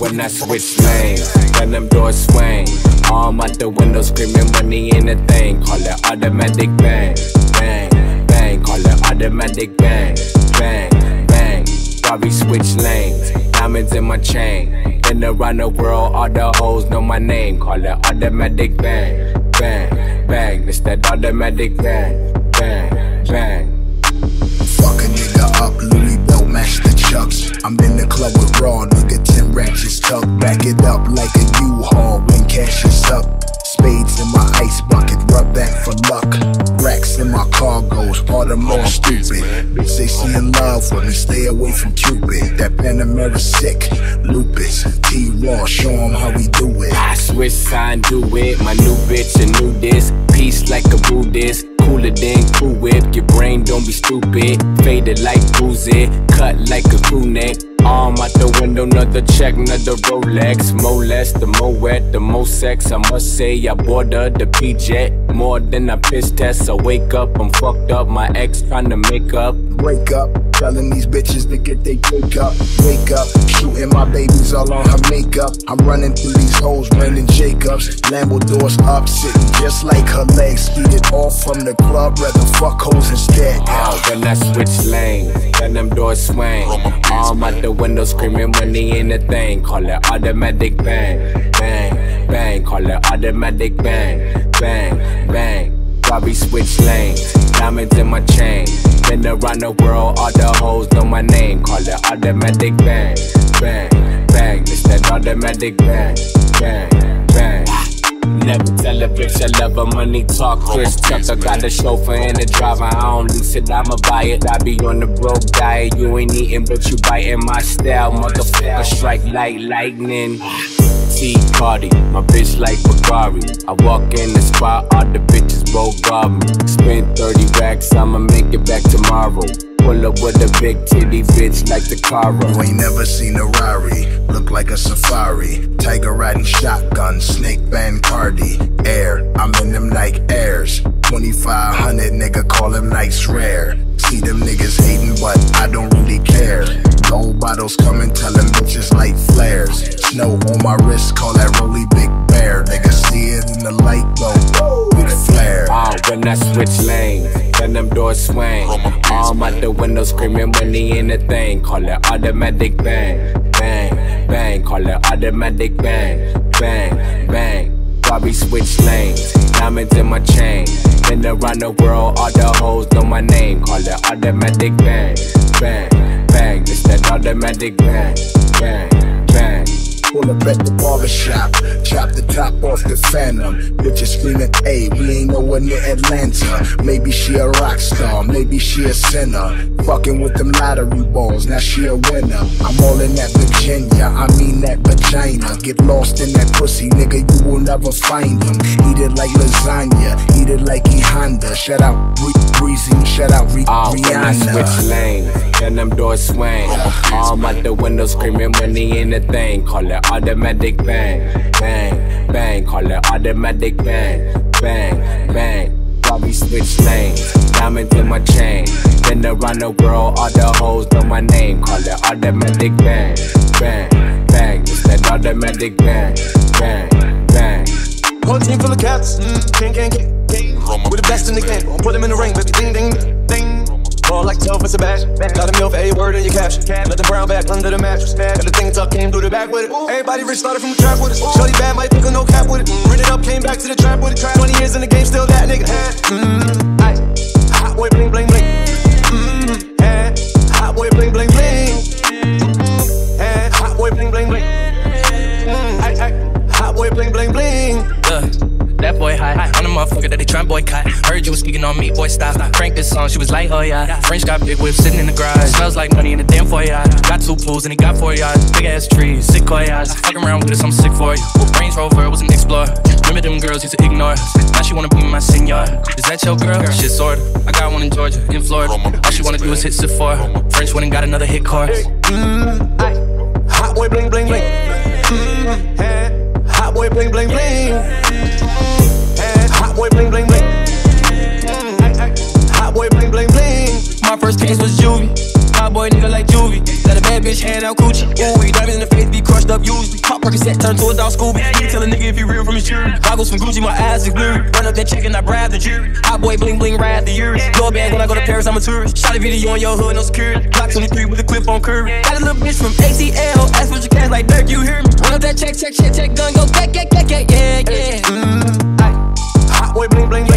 when I switch lanes, then them doors swing. Arm out the window screaming money in a thing. Call it automatic bang, bang, bang. Call it automatic bang, bang, bang. Bobby switch lanes, diamonds in my chain. Been around the world, all the hoes know my name. Call it automatic bang, bang, bang. It's that automatic bang, bang, bang. Fuck a nigga up, Louis Bell match the chucks. I'm in the club with raw, nigga 10 ratchets tucked. Back it up like a U-Haul when cash is up. Spades in my ice bucket, rub that for luck. Racks in my cargoes, all the more stupid. Bitch, they see in love with me, stay away from Cupid. That Panamera sick, lupus, T-Raw, show 'em how we do it. I switch sign, do it, my new bitch, a new disc. Peace like a Buddhist, cooler than Cool Whip. Your brain don't be stupid, faded like Boozy, cut like a crew neck. Arm out the window, another check, another Rolex. More less, the more wet, the more sex. I must say I boarded the P-Jet more than I piss test. I wake up, I'm fucked up, my ex tryna make up. Break up, telling these bitches to get they wake up. Wake up, shooting my babies all on her makeup. I'm running through these hoes, Brandon Jacobs. Lambo doors up, sitting just like her legs. Speed it off from the club, rather fuck hoes instead. When I switch lanes, then them doors swing. Arm out the window screaming money in a thing. Call it automatic bang, bang, bang. Call it automatic bang, bang, bang. Bobby switch lanes, diamonds in my chain. Been around the world, all the hoes know my name. Call it automatic bang, bang, bang. It's that automatic bang, bang, bang. Never tell a bitch I love her, money talk. Chris Tucker got a chauffeur and a driver. I don't lease it, I'ma buy it. I be on the broke diet. You ain't eating, but you biting my style. Motherfucker, strike like lightning. Tea party, my bitch like Ferrari. I walk in the spot, all the bitches roll guard me. Spend 30 racks, I'ma make it back tomorrow. Pull up with a big titty bitch like the car. You ain't never seen a Rari, look like a safari. Tyga riding shotgun, snake band Cardi. Air, I'm in them Nike Airs. 2500, nigga, call them nights rare. See them niggas hating, but I don't really care. Gold bottles coming, tell them bitches like flares. Snow on my wrist, call that Rolly Big Bear. Nigga see it in the light, though, big flare. When I switch lanes, then them doors swing. Arm out the window screaming money in a thing. Call it automatic bang, bang, bang. Call it automatic bang, bang, bang. Bobby switch lanes, diamonds in my chain. Been around the world, all the hoes know my name. Call it automatic bang, bang, bang. It's that automatic bang, bang, bang. Pull up at the barbershop, chop the top off the Phantom. Bitches screaming, hey, we ain't nowhere near Atlanta. Maybe she a rock star, maybe she a sinner. Fucking with them lottery balls, now she a winner. I'm all in that Virginia, I mean that vagina. Get lost in that pussy, nigga, you will never find him. Eat it like lasagna, eat it like E Honda. Shout out Breezy, shout out Rihanna. When I switch lanes, then them doors swing. Arm out the window screaming money in a thing. Call it automatic bang, bang, bang. Call it automatic bang, bang, bang. Bobby switch lanes, diamonds in my chain. Been around the world, all the hoes know my name. Call it automatic bang, bang, bang. It's that automatic bang, bang, bang. Whole team full of cats, king. We're the best in the game, put them in the ring, baby, ding, ding, ding. All like 12 for Sebastian. Got a meal for a word in your caption. Let the brown back under the mattress. Got the thing tuck, came through the back with it. Everybody rich started from the trap with it. Shorty bad, might pick a no cap with it. Rid it up, came back to the trap with it. 20 years in the game, still that nigga. Ice, hot boy bling bling bling. Hot boy bling bling bling. Hot boy bling bling bling. Hot boy bling bling bling. That boy high, I'm the motherfucker that they tryna boycott. Heard you was speaking on me, boy, stop. Crank this song, she was like, oh yeah. French got big whip sitting in the garage. Smells like money in the damn foyer. Got 2 pools and he got 4 yards. Big ass trees, sick coyotes. Fucking around with us, I'm sick for you. Range Rover was an explorer. Remember them girls used to ignore us. Now she wanna be my senor. Is that your girl? Shit sorta. I got one in Georgia, in Florida. All she wanna do is hit Sephora. French went and got another hit chorus. Hot boy bling bling bling. Hot boy bling bling bling. Hot boy bling bling bling. Hot boy bling bling bling. My first case was juvie. Hot boy nigga like juvie. Let a bad bitch hand out coochie. Ooh, diamonds in the face be crushed up usually. Percocet turned to a dog Scooby. You tell a nigga if he real from his jury. Goggles from Gucci, my eyes is blurry. Run up that check and I bribe the jury. Hot boy bling bling ride the years. Go bag when I go to Paris, I'm a tourist. Shot a video on your hood, no security. Block 23 with a clip on curry. Got a little bitch from ATL. Ask for your cash like Durk, you hear me? Run up that check, gun, go, get, yeah. Hot boy bling bling.